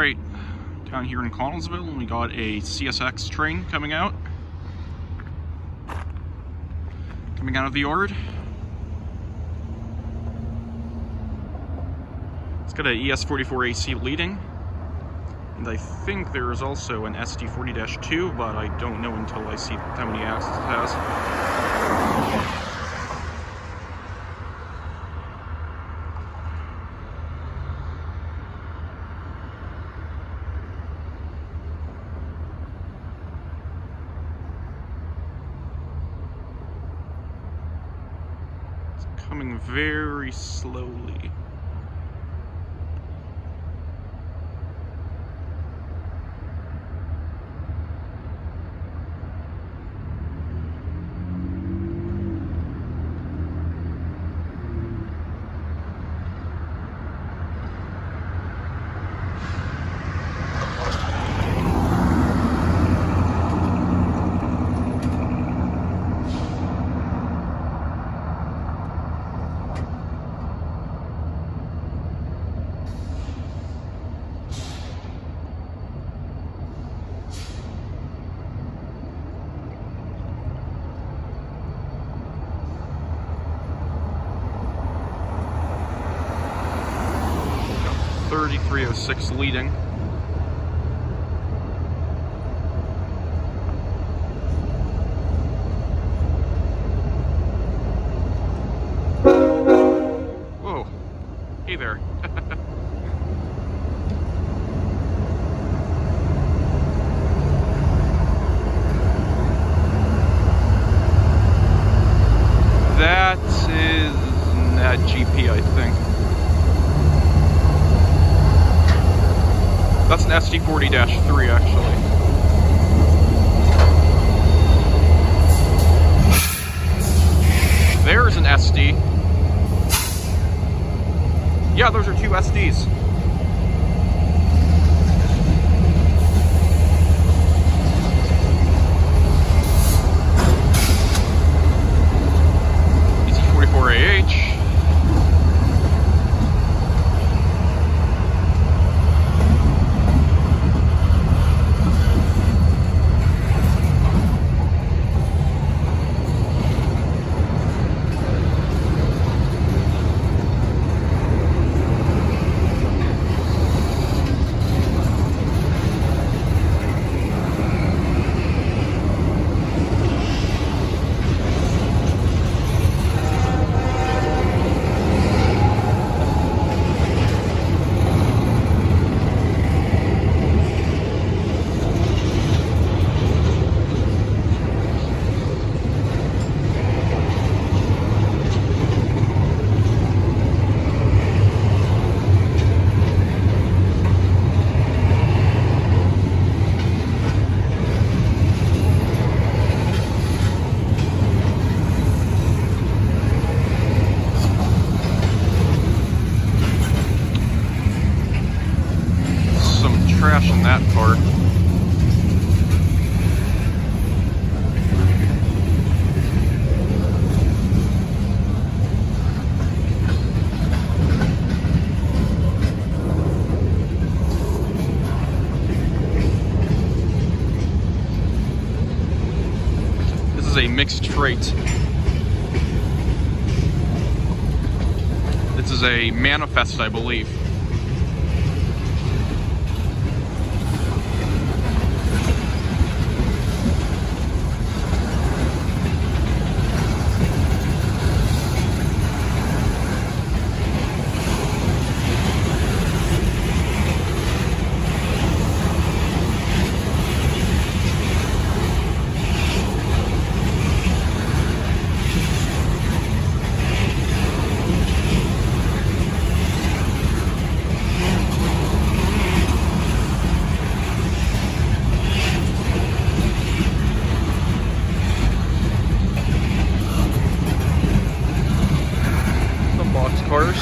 Alright, down here in Connellsville, we got a CSX train coming out. Coming out of the yard. It's got an ES44 leading. And I think there is also an SD40-2, but I don't know until I see how many axles it has. Coming very slowly. CSX leading. Whoa. Hey there. That is not GP, I think. That's an SD40-3, actually. There's an SD. Yeah, those are two SDs. EZ44AH. Trash in that part. This is a mixed freight. This is a manifest, I believe. Cars.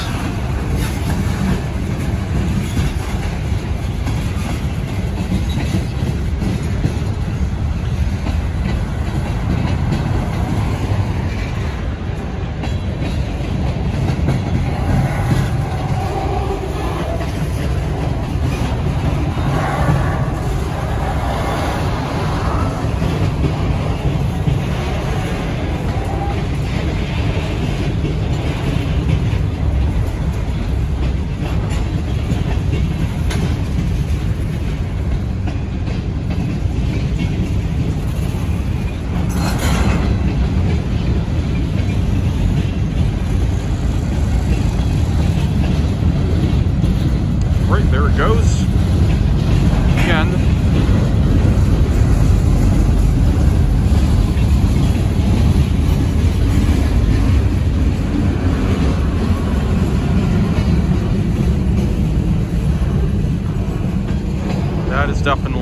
definitely